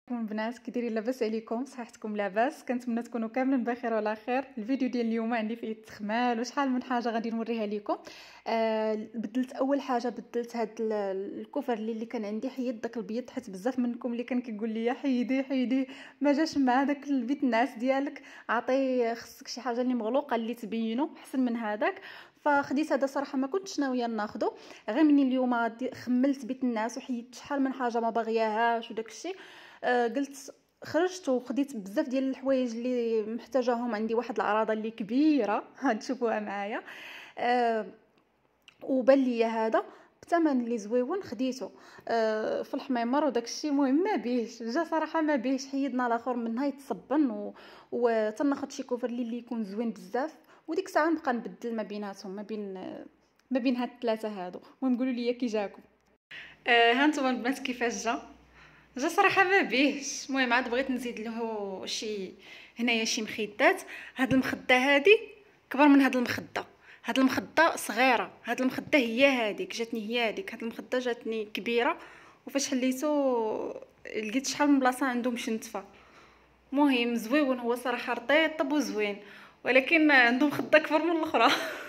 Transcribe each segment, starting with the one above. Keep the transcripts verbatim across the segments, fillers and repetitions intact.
كون بنات كي دايرين لاباس عليكم؟ صحتكم لاباس؟ كنتمنى تكونوا كاملين بخير وعلى خير. الفيديو ديال اليوم عندي فيه التخمال وشحال من حاجه غادي نوريها لكم. آه بدلت اول حاجه، بدلت هاد الكوفر اللي, اللي كان عندي، حيد داك البيض، حيت بزاف منكم اللي كان كيقول لي حيدي حيدي ما جاش مع داك البيت النعاس ديالك، عطي خصك شي حاجه اللي مغلوقه اللي تبينو احسن من هذاك. فخديت هذا صراحه ما كنتش ناويه ناخذه، غير مني اليوم خملت بيت الناس وحيدت شحال من حاجه ما باغياهاش وداك الشيء. آه قلت خرجت وخديت بزاف ديال الحوايج اللي محتاجاهم، عندي واحد العراضه اللي كبيره هتشوفوها معايا. أه وبان لي هذا بثمن اللي زويون، خديته أه في الحميمر وداك الشيء. المهم ما بيهش، جا صراحه ما بيهش، حيدنا الاخر منها يتصبن و... وتناخذ شي كوفر اللي يكون زوين بزاف، وديك الساعه نبقى نبدل ما بيناتهم، ما بين ما بين هاد الثلاثه هادو. المهم قولوا لي كي جاكم. أه ها نتوما البنات كيفاش جا جا صراحه ما بيهش. المهم عاد بغيت نزيد له شي هنايا شي مخدات. هاد المخده هادي كبر من هاد المخده، هاد المخده صغيره، هاد المخده هي هذيك جاتني، هي هذيك. هاد المخده جاتني كبيره، وفاش حليتو لقيت شحال من بلاصه عنده مشنتفه. مهم زويون هو صراحه، رطيب وزوين، ولكن عنده مخده كبر من الاخرى.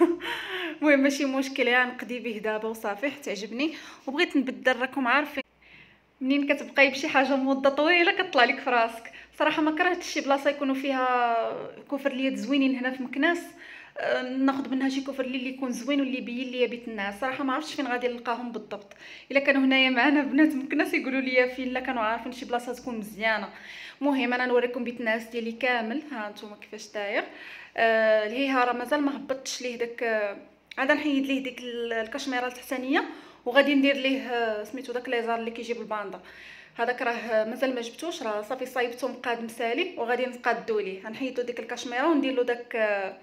المهم ماشي مشكل، يعني نقضي به دابا وصافي، تعجبني وبغيت نبدل. راكم عارفين منين كتبقاي بشي حاجه مده طويله كطلع لك في راسك. صراحه ما كرهتش شي بلاصه يكونوا فيها كوفرليات زوينين. هنا في مكناس ناخذ منها شي كوفر اللي يكون زوين واللي يبين ليا بيت الناس. صراحه ما عرفتش فين غادي نلقاهم بالضبط. الا كانوا هنايا معنا بنات مكناس يقولوا لي فين، لا كانوا عارفين شي بلاصه تكون مزيانه. المهم انا نوريكم بيت الناس ديالي كامل. ها نتوما كيفاش داير. آه الهيها راه مازال ما هبطتش ليه داك، عاد نحيد ليه ديك الكشميره التحتانيه وغادي ندير ليه سميتو داك ليزار اللي كيجيب الباندا. هذاك راه مازال ما جبتوش، راه صافي صايبته مقاد مسالي وغادي نقادو ليه. غنحيدو ديك الكشميره وندير له داك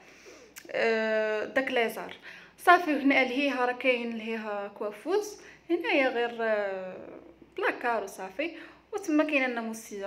آه داك ليزار صافي. هنا لهيها راه كاين لهيها كوافوز، هنايا غير آه بلاكار وصافي، وتما كاينه الناموسيه.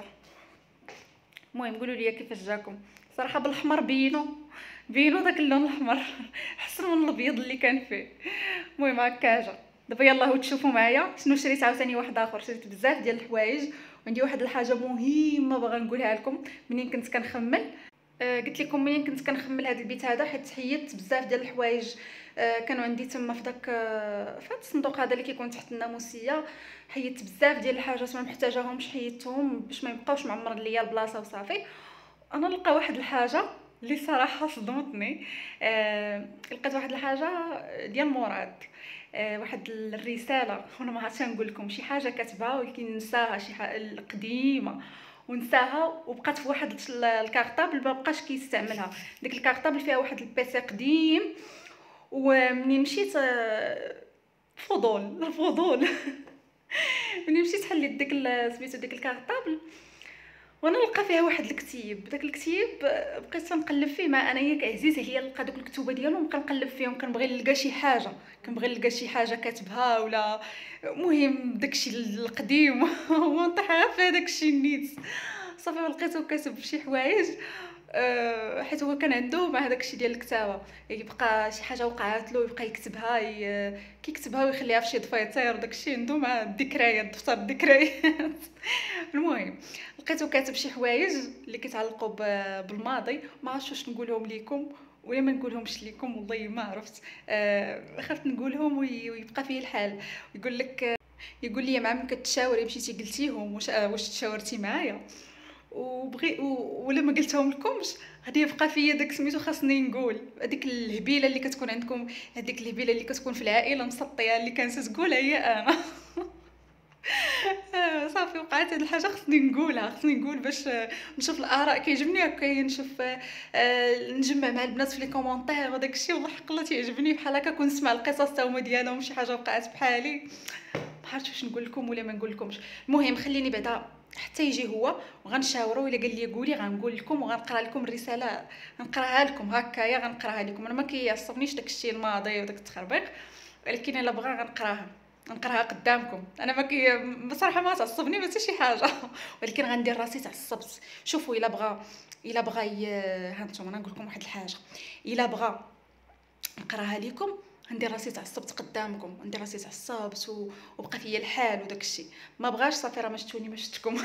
المهم قولوا لي كيفاش جاكم. صراحه بالاحمر بينو بينو داك اللون الاحمر احسن من الابيض اللي كان فيه. المهم هكا جا. دابا يلاه وتشوفوا معايا شنو شريت. عاوتاني واحد اخر، شريت بزاف ديال الحوايج، وعندي واحد الحاجه مهمه باغا نقولها لكم. منين كنت كنخمل آه قلت لكم منين كنت كنخمل هذا البيت هذا، حيت حيدت بزاف ديال الحوايج آه كانوا عندي تما في داك آه في هذا الصندوق هذا اللي كيكون تحت الناموسيه. حيدت بزاف ديال الحاجات ما محتاجاهمش، حيدتهم باش ما يبقاوش معمرين ليا البلاصه وصافي. انا لقى واحد الحاجه اللي صراحه صدمتني. آه لقيت واحد الحاجه ديال مراد، آه واحد الرساله، وانا ما عرفتش نقول لكم، شي حاجه كاتبها ولكن نساها، شي حاجه قديمه ونساها، وبقات في واحد الكارطابل ما بقاش كيستعملها. ديك الكارطابل فيها واحد البيسي قديم، ومنين مشيت فضول الفضول ملي مشيت حليت ديك سميتو ديك الكارطابل، وانا نلقى فيها واحد الكتيب. داك الكتيب بقيت نقلب فيه، مع انايا كعزيزه هي نلقى دوك الكتوبه ديالهم، نبقى نقلب فيهم، كنبغي نلقى شي حاجه، كنبغي نلقى شي حاجه كاتبها ولا مهم داكشي القديم ونطيح في داكشي النيت. صافي لقيتو كاتب شي حوايج، أه حيت هو كان عنده مع داكشي ديال الكتابه، يبقى شي حاجه وقعات له يبقى يكتبها، كيكتبها ويخليها في شي دفيتير وداكشي عنده مع الذكريات، دفتر الذكريات. المهم لقيتو كاتب شي حوايج اللي كيتعلقوا بالماضي، ما عرفتش واش نقولهم لكم ولا ما نقولهمش لكم، والله ما عرفت. أه خفت نقولهم ويبقى فيه الحال. يقول لك يقول لي مع من كتشاوري مشيتي قلتيهم، واش واش تشاورتي معايا وبغي ولا ما قلتهم لكمش، غادي يبقى فيا داك سميتو خاصني نقول هذيك الهبيله اللي كتكون عندكم، هذيك الهبيله اللي كتكون في العائله مسطيه اللي كانت تقولها هي انا. صافي وقعت هاد الحاجه خصني نقولها، خصني نقول باش نشوف الاراء. كيعجبني هكا نشوف آه نجمع مع البنات في لي كومونتير وداك الشيء، والله حق الله تيعجبني بحال هكا كنسمع القصص تا هما ديالهم، شي حاجه وقعت بحالي ما عرفتش واش نقول لكم ولا ما نقول لكمش. المهم خليني بعدا حتى يجي هو وغنشاوروا، الا قال لي قولي غنقول لكم وغنقرا لكم الرساله، غنقراها لكم هكايا، غنقراها لكم. انا ما كيعصبنيش داك الشيء الماضي وداك التخربيق، ولكن الا بغا غنقراها نقراها قدامكم. انا ما كي بصراحه ما تعصبني حتى شي حاجه، ولكن غندير راسي تعصبت. شوفوا الا بغا الا بغا ي... ها نتوما نقول لكم واحد الحاجه، الا بغا نقراها لكم ندير راسي تعصبت قدامكم، ندير راسي تعصبت وبقى فيا الحال وداك الشيء. ما بغاش صافي، راه ما شفتوني ما شفتكم.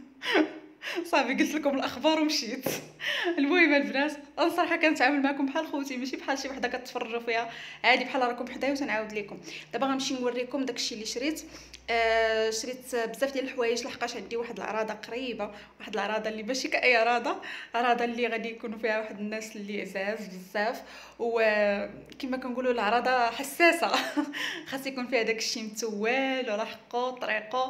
صافي قلت لكم الاخبار ومشيت. المهم البنات، انا صراحه كنتعامل معكم بحال خوتي، ماشي بحال شي وحده كتفرجوا فيها، عادي بحال راكم حدايا. وتنعاود لكم دابا غنمشي نوريكم داكشي اللي شريت. آه شريت بزاف ديال الحوايج لحقاش عندي واحد العراضه قريبه، واحد العراضه اللي ماشي كاي عراضه، عراضه اللي غادي يكونوا فيها واحد الناس اللي عزاز بزاف، وكما كنقولوا العراضه حساسه. خاص يكون فيها داكشي متول ورحقو طريقو.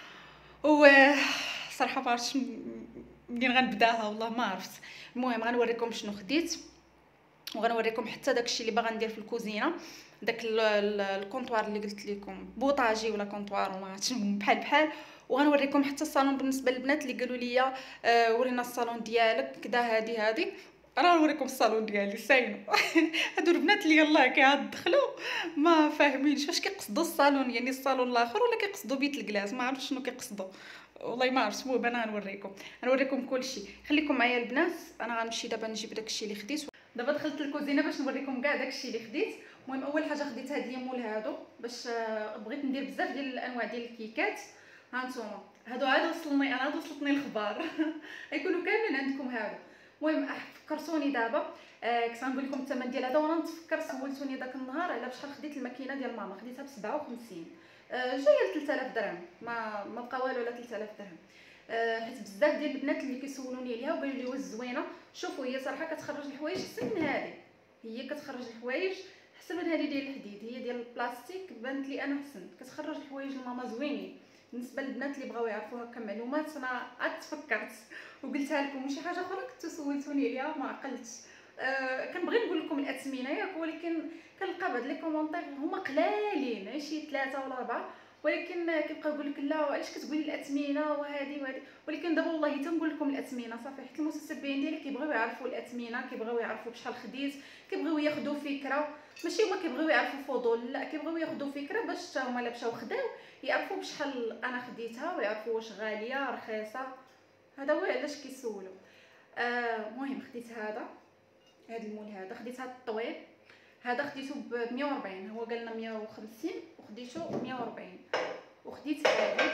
و صراحه ما عرفتش منين غنبداها، والله ما عرفت. المهم غنوريكم شنو خديت، وغنوريكم حتى داكشي اللي باغا ندير في الكوزينه، داك الكونطوار اللي قلت لكم، بوطاجي ولا كونطوار وما عرفتش بحال بحال. وغنوريكم حتى الصالون بالنسبه للبنات اللي قالوا لي آه ورينا الصالون ديالك كدا هادي هادي. انا نوريكم الصالون ديالي ساينو. هادو البنات اللي يلاه كيعاد دخلوا ما فاهمينش واش كيقصدوا الصالون، يعني الصالون الاخر ولا كيقصدوا بيت الكلاس، ما عرفتش شنو كيقصدوا والله ما عرفت. المهم انا غنوريكم غنوريكم كلشي، خليكم معايا البنات. انا غنمشي دابا نجيب داكشي اللي خديت. دابا دخلت الكوزينه باش نوريكم كاع داكشي اللي خديت. المهم اول حاجه خديت هاد ليمول هادو باش بغيت ندير بزاف ديال الانواع ديال الكيكات. ها نتوما هادو عاد وصلني انا، عاد وصلتني الخبار. غيكونوا كاملين عندكم هادو. المهم فكرتوني دابا، آه كنت غنقول لكم الثمن ديال هذا، وانا نتفكر سولتوني داك النهار على بشحال خديت الماكينه ديال ماما، خديتها ب سبعة وخمسين، آه جايه ل ثلاثة آلاف درهم، ما ما بقى والو لا ثلاثة آلاف درهم. آه حيت بزاف ديال البنات اللي كيسولوني عليها وقالوا لي واش زوينه. شوفوا هي صراحه كتخرج الحوايج احسن من هذه، هي كتخرج الحوايج احسن من هذه ديال الحديد، هي ديال البلاستيك بانت لي انا احسن، كتخرج الحوايج الماما زوينين. بالنسبه للبنات اللي بغاو يعرفوا هكا معلومات، انا عاد تفكرت وقلتها لكم. وشي حاجه اخرى كنتو سولتوني عليها ما عقلتش. آه كنبغي نقول لكم الاثمنه ياك، ولكن كنلقى بعض لي كومونطير هما قلالين، غير شي ثلاثه ولا اربعه، ولكن كيبقاو يقول لك لا علاش كتقولي الاثمنه وهذه وهذه. ولكن دابا والله تنقول لكم الاثمنه صافي، حيت المتتبعين ديالي كيبغيو يعرفوا الاثمنه، كيبغيو يعرفوا بشحال خديت، كيبغيو ياخذوا فكره، ماشي هما كيبغيو يعرفوا فضول، لا كيبغيو ياخذوا فكره باش حتى هما الا مشاو خداو يعرفوا بشحال انا خديتها، ويعرفوا واش غاليه رخيصه. هذا هو علاش كيسولوا. المهم آه خديت هذا هذا المول هذا، خديت هذا الطويل هذا خديته ب مية وأربعين، هو قالنا مية وخمسين وخديته مية وأربعين. وخديت هذا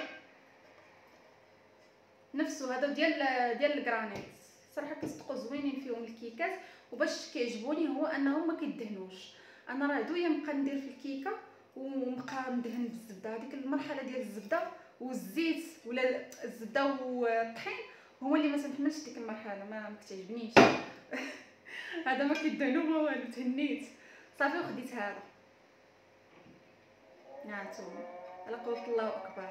نفسه هذا ديال ديال الكرانيت، صراحه كيصدقوا زوينين فيهم الكيكات. وباش كيعجبوني هو انهم ما كيدهنوش. انا راه دويه نبقى ندير في الكيكه ونبقى ندهن بالزبده، هذيك المرحله ديال الزبده والزيت ولا الزبده والطحين هو اللي ما سمحناش ديك المرحله، ما كتعجبنيش. هذا ما كيدهنو ما والو، تهنيت صافي وخديت هذا. نعتوما على قولة الله اكبر.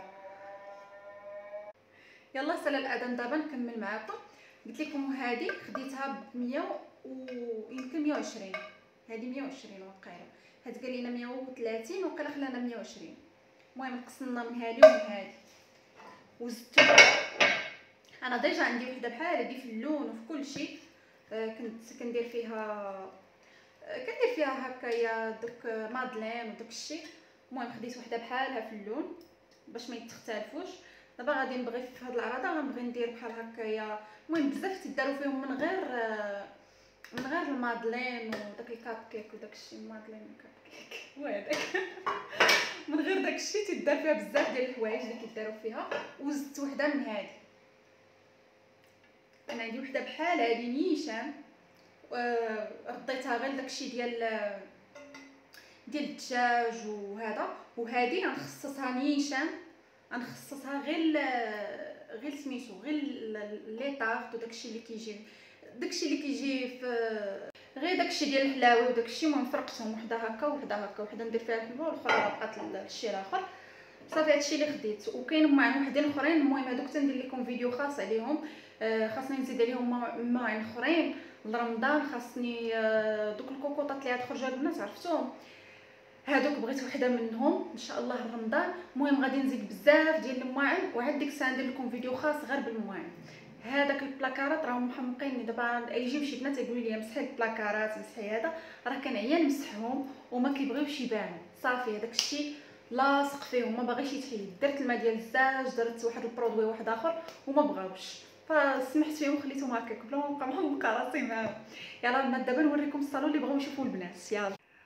يلا سالا الاذان دابا نكمل معاكم. قلت لكم هذه خديتها ب مية ويمكن مية وعشرين، هذه مية وعشرين وقيله، هاد قال لنا مية وثلاثين وقيله خلانا مية وعشرين. المهم قسمنا من هذه ومن هذه وزدت. انا ديجا عندي وحده بحال هذه في اللون وفي كل شيء، آه كنت كندير فيها آه كندير فيها هكايا دوك مادلين وداك الشيء. المهم خديت وحده بحالها في اللون باش ما يتختلفوش. دابا غادي نبغي في هاد العراضه غنبغي ندير بحال هكايا. المهم بزاف تيداروا فيهم من غير آه من غير المادلين وداك الكاب كيك وداك الشيء، مادلين وكاب كيك وهذاك. من غير داك الشيء تيدار فيها بزاف ديال الحوايج اللي كيداروا فيها. وزدت وحده من هذه، انا عندي وحده بحال هذه نيشان، آه رديتها غير داكشي ديال ديال الدجاج وهذا. وهذه غنخصصها نيشان، غنخصصها غير غير سميتو غير لي طارط وداكشي اللي كيجي داكشي اللي كيجي في غير داكشي ديال الحلاوي وداكشي. المهم فرقتهم وحده هكا وحده هكا، وحده ندير فيها الحلوه والاخرى بقات للشي الاخر. صافي هادشي اللي خديت. وكاين معين وحدين اخرين، المهم هذوك تندير لكم فيديو خاص عليهم. آه خاصني نزيد عليهم معين اخرين لرمضان. خاصني آه دوك الكوكوطات اللي غتخرجوا البنات عرفتوهم، هادوك بغيت وحده منهم ان شاء الله رمضان. المهم غادي نزيد بزاف ديال المواعن، وعاد ديك الساعه ندير لكم فيديو خاص غير بالمواعن. هذاك البلاكارات راهم محمقين دابا، يجيو شي بنات يقولوا لي مسحي البلاكارات مسحي هذا، راه كنعيا نمسحهم وما كيبغيوش يبانوا. صافي هذاك الشيء لاصق فيهم ما باغيش يتحيد. درت الماء ديال الزاج، درت واحد البرودوي واحد اخر وما بغاوش، فسمحت فيهم وخليتهم هكاك بلا ما نبقى محمقه راسي معاهم. يلا البنات دابا نوريكم الصالون اللي بغاو يشوفوا البنات. يلا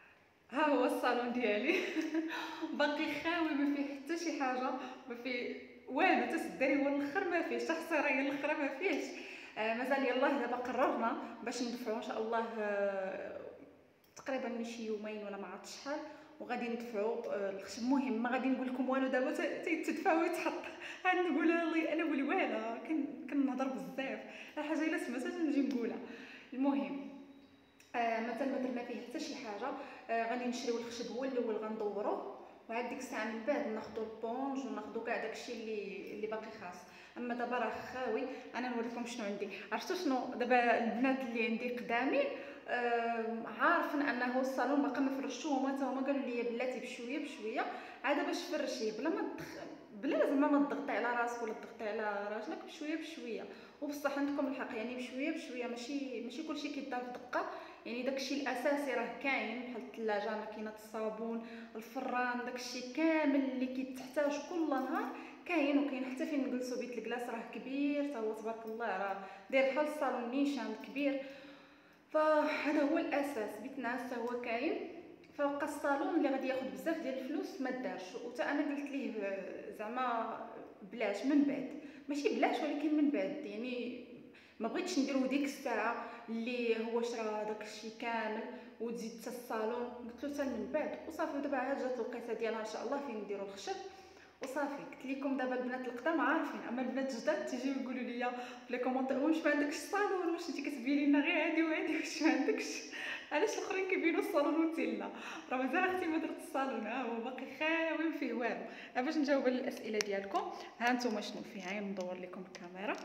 ها هو الصالون ديالي. باقي خاوي، ما فيه حتى شي حاجه، ما فيه والو، تسدري هو الاخر ما فيهش، تحصيره هي الاخر ما فيهش. آه مازال يلاه دابا قررنا باش ندفعوا ان شاء الله، آه تقريبا شي يومين ولا ما عرفت شحال، وغادي ندفعوا آه الخشب. المهم ما غادي نقول لكم والو دابا، تيتدفع ويتحط. غادي نقول الله انا ولواله، كنهضر بزاف، الحاجه الا سمعتها نجي نقولها. المهم آه مازال ما درنا فيه حتى شي حاجه. آه غادي نشريو الخشب هو الاول غندوروه، وعاد ديك الساعه من بعد ناخذ البونج وناخذ كاع داكشي اللي اللي باقي خاص. اما دابا راه خاوي. انا نوريكم شنو عندي. عرفتوا شنو دابا البنات اللي عندي قدامي آه عارفين انه الصالون باقا ما فرشتوه، هما تا هما قالوا لي بلاتي بشويه بشويه عاد باش فرشيه بلا ما تدخ... بلا زعما ما تضغطي على راسك ولا تضغطي على راجلك، بشويه بشويه. وبصح عندكم الحق، يعني بشويه بشويه، ماشي ماشي كلشي كيدار في دقه. يعني داكشي الاساسي راه كاين، بحال الثلاجه، ماكينه الصابون، الفران، داكشي كامل اللي كيتحتاج كل نهار كاين. وكاين حتى فين نجلسوا، بيت الكلاص راه كبير تا هو تبارك الله، راه داير بحال الصالون نيشان كبير. فهذا هو الاساس. بيت ناس تا هو كاين. فبقى الصالون اللي غادي ياخذ بزاف ديال الفلوس ما دارش، وتا انا قلت ليه زعما بلاش من بعد، ماشي بلاش ولكن من بعد. يعني ما بغيتش نديرو ديك الساعه اللي هو شرا داك الشيء كامل وتزيد حتى الصالون. قلت له حتى من بعد وصافي. دابا عاد جات الوقيته ديالها ان شاء الله فين نديرو الخشب وصافي. قلت لكم دابا البنات القدام عارفين، اما البنات الجداد تيجيو يقولوا لي في لي كومونتير واش ما عندكش الصالون، واش انت كتبيني لنا غير هادي وهادي، واش ما عندكش، علاش الاخرين كيبينوا الصالون وانت لا؟ راه مازال اختي ما درت الصالون، ها هو باقي خاوي فيه والو. باش نجاوب على الاسئله ديالكم، ها انتم شنو فيه؟ هاي ندور لكم الكاميرا.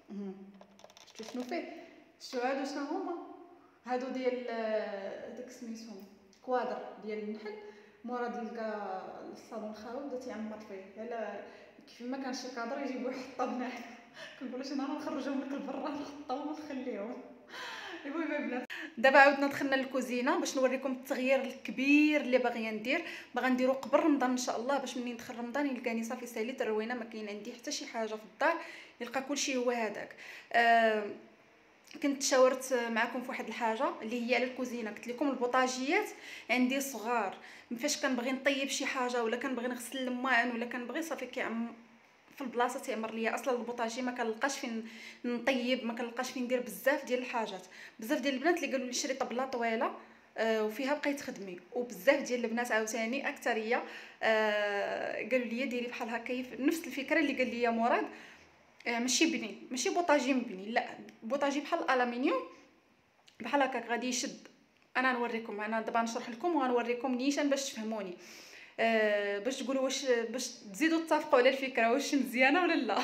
شفتوا شنو فيه؟ شفتوا هادو شنو هما؟ هادو ديال داك سميتو كوادر ديال النحل. مورا تلقى الصالون خاوي بدا تيعمر فيه، على كيف ما كان شي كادر يجيبوه يحطوا بنحل. كنقولوا شي نهار نخرجوهم لك لبرا نحطوهم ونخليهم. المهم البنات دابا عاودنا دخلنا للكوزينه باش نوريكم التغيير الكبير اللي باغيه ندير. باغا نديرو قبل رمضان ان شاء الله، باش منين ندخل رمضان يلقاني صافي ساليت الروينه، ما كاين عندي حتى شي حاجه في الدار، يلقى كلشي هو هذاك. آه كنت شاورت معكم في واحد الحاجه اللي هي على الكوزينه. قلت لكم البوطاجيات عندي صغار، فاش كنبغي نطيب شي حاجه ولا كنبغي نغسل الماعن ولا كنبغي صافي كيعم في البلاصه تيعمر ليا. اصلا البوطاجي ما كنلقاش فين نطيب، ما كنلقاش فين ندير بزاف ديال الحاجات. بزاف ديال البنات اللي قالوا لي شري طبله طويله آه وفيها بقاي تخدمي، وبزاف ديال البنات عاوتاني اكثريه آه قالوا لي ديري بحال هكا، نفس الفكره اللي قال لي مراد. آه ماشي بني، ماشي بوطاجي مبني، لا بوطاجي بحال الالومنيوم بحال هكاك غادي يشد. انا نوريكم، انا دابا نشرح لكم وغنوريكم نيشان باش تفهموني، أه باش تقولوا واش باش تزيدوا تتفقوا على الفكره واش مزيانه ولا لا.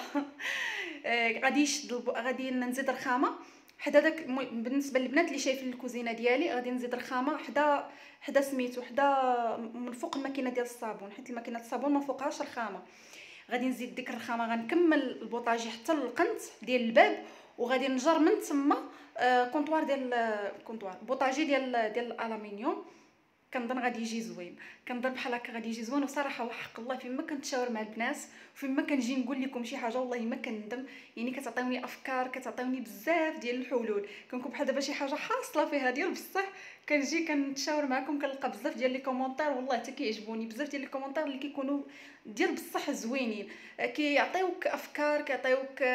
أه غادي يشد، غادي نزيد رخامه حدا داك. بالنسبه للبنات اللي شايفين الكوزينه ديالي غادي نزيد رخامه حدا حدا سميتو حدا من فوق الماكينه ديال الصابون، حيت الماكينه الصابون ما فوقهاش رخامه. غادي نزيد ديك الرخامه، غنكمل البوطاجي حتى للقنت ديال الباب، وغادي نجر من تما آه كونطوار ديال كونطوار بوطاجي ديال ديال الالومنيوم. كنظن غادي يجي زوين، كنظن بحال هكا غادي يجي زوين. وصراحه وحق الله فين ما كنتشاور مع البنات وفين ما كنجي نقول لكم شي حاجه والله ما كندم. يعني كتعطيوني افكار، كتعطيوني بزاف ديال الحلول. كنكون بحال دابا شي حاجه حاصله فيها ديال بصح كنجي كنتشاور معكم، كنلقى بزاف ديال لي كومونتير والله حتى كيعجبوني بزاف ديال لي كومونتير اللي كيكونوا ديال بصح زوينين، كيعطيوك افكار، كيعطيوك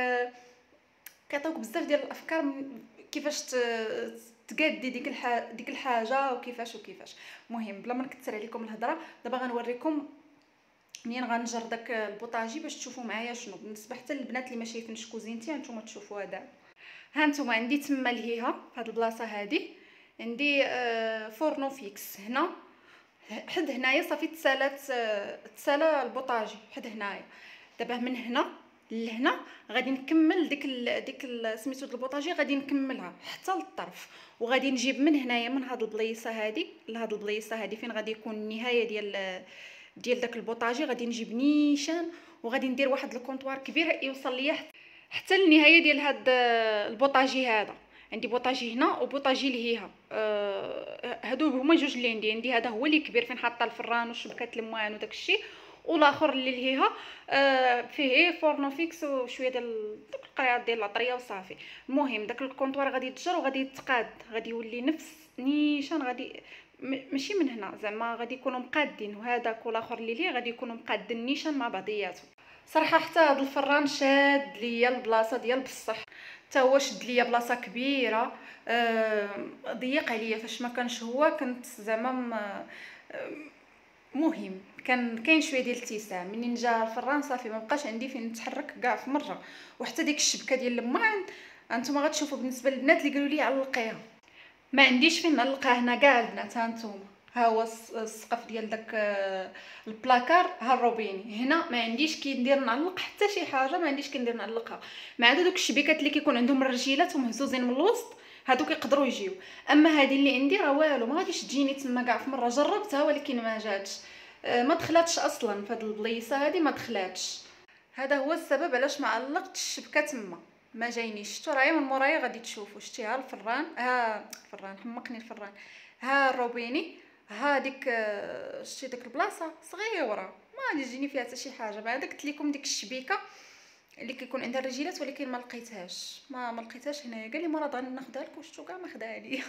كيعطيوك بزاف ديال الافكار كيفاش تقادي ديك الحاجه ديك الحاجه وكيفاش وكيفاش. المهم بلا ما نكثر عليكم الهضره، دابا غنوريكم منين غنجر داك البوطاجي باش تشوفوا معايا شنو. بالنسبه حتى للبنات اللي ما شايفينش كوزينتي هانتوما تشوفوا هذا. ها نتوما عندي تما لهيها في هذه البلاصه هذه عندي آه فورنو فيكس. هنا حد هنايا صافي تسالات تسالى البوطاجي حد هنايا. دابا من هنا لهنا غادي نكمل ديك ال ديك سميتو د البوطاجي، غادي نكملها حتى للطرف، وغادي نجيب من هنايا من هاد البليصه هادي لهاد البليصه هادي فين غادي يكون النهايه ديال ديال داك البوطاجي. غادي نجيب نيشان وغادي ندير واحد الكونطوار كبير يوصل ليا حتى النهايه ديال هاد البوطاجي هذا. عندي بوطاجي هنا وبوطاجي لهيها، أه هادو هما جوج اللي عندي. عندي هذا هو اللي كبير فين حاطه الفران وشبكات الماعن وداك الشيء، والاخر اللي لهيها آه فيه فورنو فيكس وشويه ديال القريات ديال العطريه وصافي. المهم داك الكونطوار غادي يتجر وغادي يتقاد، غادي يولي نفس نيشان غادي ماشي من هنا زعما غادي يكونوا مقادين، وهذاك والاخر اللي ليه غادي يكونوا مقادين نيشان مع بعضياتهم. صراحه حتى هذا الفران شاد ليا البلاصه ديال بصح، حتى هو شد ليا بلاصه كبيره. أه ضيق عليا فاش ما كانش هو، كنت زعما مهم كان كاين شويه ديال الاتساع. منين جا الفران صافي ما بقاش عندي فين نتحرك كاع في مره. وحتى ديك الشبكه ديال الماعن انتما غتشوفوا بالنسبه للبنات اللي قالوا لي علقيها، ما عنديش فين نعلقها هنا كاع البنات. ها نتوما ها هو السقف ديال داك البلاكار، ها الروبيني هنا ما عنديش كي ندير نعلق حتى شي حاجه، ما عنديش كي ندير نعلقها. ما عدا دوك الشبيكات اللي كيكون عندهم الرجيلات ومهزوزين من الوسط هادوك يقدروا يجيو. اما هذه اللي عندي راه والو، ما غاديش تجيني تما كاع في مره. جربتها ولكن ما جاتش، ما دخلاتش اصلا في هاد البليصه هذه، ما دخلاتش. هذا هو السبب علاش ما علقتش الشبكه تما، ما جاينيش. شتو راهي من مورايا غادي تشوفوا. شتي ها الفران، ها الفران حمقني الفران، ها الروبيني، ها ديك شتي ديك البلاصه صغيره ما غادي تجيني فيها حتى شي حاجه. بعد قلت لكم ديك الشبيكه اللي كيكون عندها الرجيلات ولكن ما لقيتهاش، ما ما لقيتهاش هنايا. قال لي مرض غناخذها لك، وشتو كاع ما خداها ليا.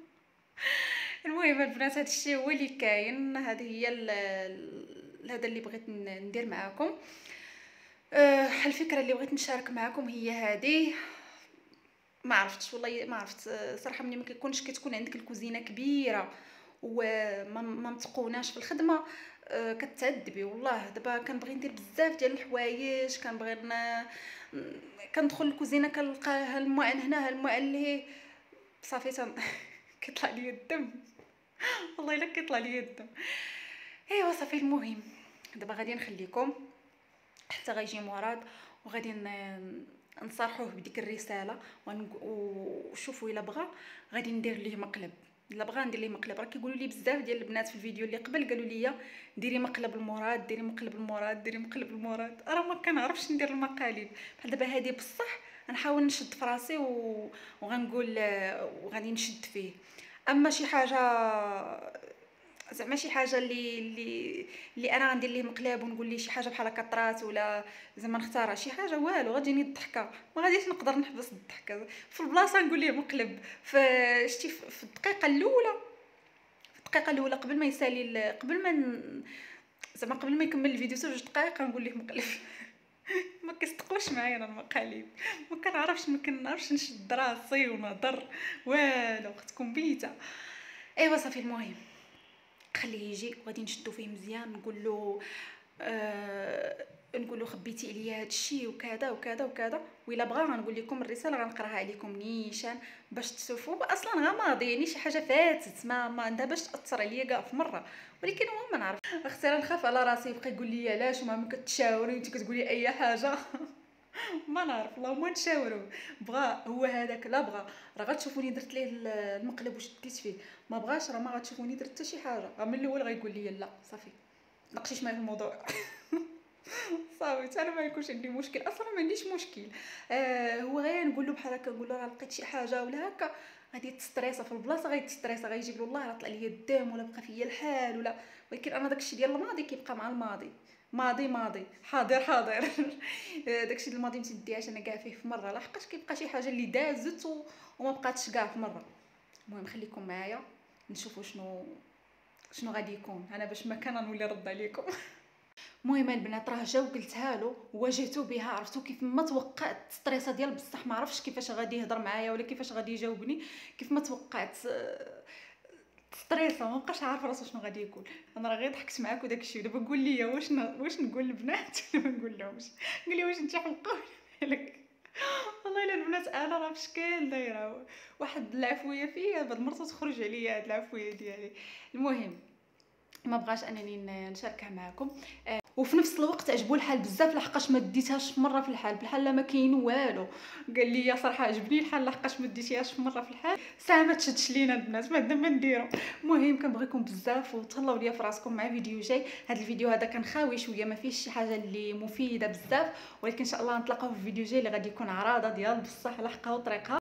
المهم البنات هذا الشيء هو اللي كاين. هذه هي هذا اللي بغيت ندير معكم. أه الفكره اللي بغيت نشارك معكم هي هذه. ما عرفتش والله، ما عرفت صراحه. ملي ما كيكونش كتكون عندك الكوزينه كبيره وما ما متقوناش في الخدمه، أه كتعذبي والله. دابا كنبغي ندير بزاف ديال الحوايج، كنبغي كندخل الكوزينه كنلقى ها الماعن هنا، ها الماعن لهي، صافي تن كيطلع لي الدم والله الا كيطلع لي الدم. ايوا صافي. المهم دابا غادي نخليكم حتى غيجي مراد وغادي نصارحوه بديك الرساله. وشوفوا الا بغى غادي ندير ليه مقلب. الا بغى ندير ليه مقلب. راه كيقولوا لي بزاف ديال البنات في الفيديو اللي قبل قالوا لي ديري مقلب المراد، ديري مقلب المراد، ديري مقلب المراد. راه ما كنعرفش ندير المقالب بحال دابا هذه. بصح غنحاول نشد في راسي و... وغنقول وغادي نشد فيه. اما شي حاجه زعما شي حاجه اللي اللي اللي انا غندير ليه مقلب ونقول ليه شي حاجه بحال هكا طرات، ولا زعما نختار شي حاجه والو غتجيني الضحكه. ما غاديش نقدر نحبس الضحكه في البلاصه نقول ليه مقلب. فشتي في الدقيقه الاولى في الدقيقه الاولى قبل ما يسالي، قبل ما ن... زعما قبل ما يكمل الفيديو حتى جوج دقائق نقول ليه مقلب. ما كيصدقوش معايا انا المقالب، ما كنعرفش ما كنعرفش نشد راسي ونهضر والو، اختكم بيته. ايوا صافي. المهم خليه يجي وغادي نشدو فيه مزيان. نقول له آه نقول له خبيتي عليا هادشي وكذا وكذا وكذا. وإلا بغا غنقول لكم الرساله غنقراها عليكم نيشان باش تشوفوا اصلا غاماضي، يعني شي حاجه فاتت ما ما عندها باش تاثر عليا كاع في مره. ولكن هو ما نعرف. اختي راه نخاف على راسي يبقى يقول لي علاش وما كتشاوري وانت كتقولي اي حاجه. ما نعرف اللهم نتشاوروا. بغا هو هذاك لا بغا راه غتشوفوني درت ليه المقلب وشديت فيه. ما بغاش راه ما غتشوفوني درت حتى شي حاجه. راه من الاول غيقول لي لا صافي ناقشيش معايا في الموضوع. صافي انا ما يكونش عندي مشكل اصلا، ما عنديش مشكل. آه هو غير نقول له بحال هكا، نقول له راه لقيت شي حاجه ولا هكا، غادي تستريسا في البلاصه، غادي تستريسا غيجيب له والله راه طلع لي الدم ولا بقى فيا الحال ولا. ولكن انا داكشي ديال الماضي كيبقى مع الماضي. ماضي ماضي حاضر حاضر. داكشي الماضي ما تديهاش انا كاع فيه في مره، لحقاش كيبقى شي حاجه اللي دازت و... وما بقاتش كاع في مره. المهم خليكم معايا نشوفوا شنو شنو غادي يكون انا باش ما كان نولي رد عليكم. المهم البنات راه جا وقلتها له وواجهته بها. عرفتو كيف ما توقعت ستريسا ديال بصح ما عرفتش كيفاش غادي يهضر معايا ولا كيفاش غادي يجاوبني. كيف ما توقعت ستريسا، ما بقاش عارفه راسو شنو غادي يقول. انا راه غير ضحكت معاك وداكشي. دابا قول لي واش ن... واش نقول للبنات ولا ما نقول لهمش. قول لي واش انت حلقه لك. والله الا البنات انا راه فشكال دايره واحد العفويه فيا بعد مرته تخرج عليا هاد العفويه ديالي. المهم ما بغاش انني نشاركها معكم. آه وفي نفس الوقت عجبو الحال بزاف لحقاش ما ديتهاش مره في الحال بحال ما كاين والو. قال لي يا صراحه عجبني الحال لحقاش ما ديتيهاش في مره في الحال. ساعه ما تشدش لينا البنات ما عندنا ما نديرو. المهم كنبغيكم بزاف وتهلاو ليا في راسكم مع فيديو جاي. هذا الفيديو هذا كان خاوي شويه ما فيهش شي حاجه اللي مفيده بزاف، ولكن ان شاء الله نتلاقاو في الفيديو جاي اللي غادي يكون عراضه ديال بصح لحقها وطريقها.